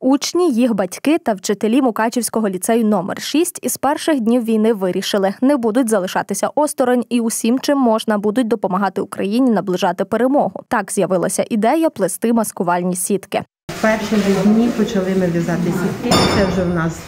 Учні, їх батьки та вчителі Мукачівського ліцею номер 6 із перших днів війни вирішили – не будуть залишатися осторонь і усім, чим можна, будуть допомагати Україні наближати перемогу. Так з'явилася ідея плести маскувальні сітки. Перші дні почали ми в'язати сітки. Це вже в нас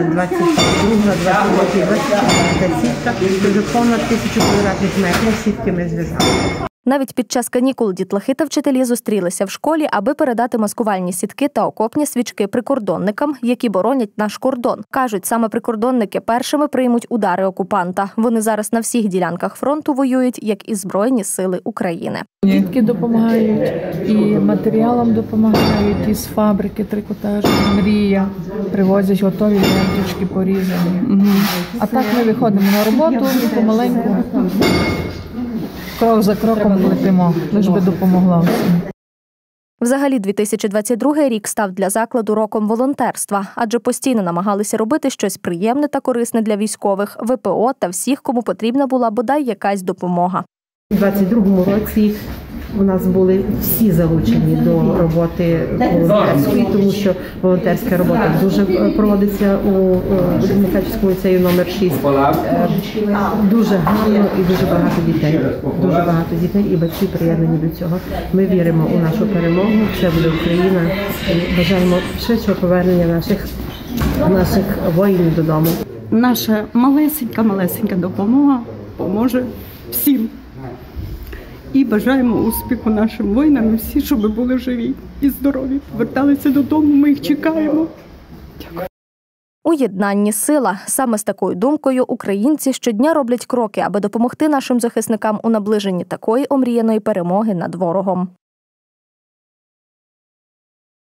22-23 сітка. Вже понад 1000 квадратних метрів сітки ми зв'язали. Навіть під час канікул дітлахи та вчителі зустрілися в школі, аби передати маскувальні сітки та окопні свічки прикордонникам, які боронять наш кордон. Кажуть, саме прикордонники першими приймуть удари окупанта. Вони зараз на всіх ділянках фронту воюють, як і Збройні сили України. Дітки допомагають, і матеріалом допомагають, із фабрики трикотажу «Мрія». Привозять готові ленточки порізані. А так ми виходимо на роботу і помаленьку, крок за кроком плетемо, лиш би допомогла всім. Взагалі, 2022 рік став для закладу роком волонтерства, адже постійно намагалися робити щось приємне та корисне для військових, ВПО та всіх, кому потрібна була бодай якась допомога. У 2022 році у нас були всі залучені до роботи волонтерської, тому що волонтерська робота дуже проводиться у Мукачівському ліцею номер 6. Дуже гарно і дуже багато дітей. Дуже багато дітей і батьки приєднані до цього. Ми віримо у нашу перемогу, це буде Україна. І бажаємо швидшого повернення наших воїнів додому. Наша малесенька допомога поможе всім. І бажаємо успіху нашим воїнам і всі, щоб були живі і здорові. Поверталися додому, ми їх чекаємо. Дякую. У єднанні сила. Саме з такою думкою українці щодня роблять кроки, аби допомогти нашим захисникам у наближенні такої омріяної перемоги над ворогом.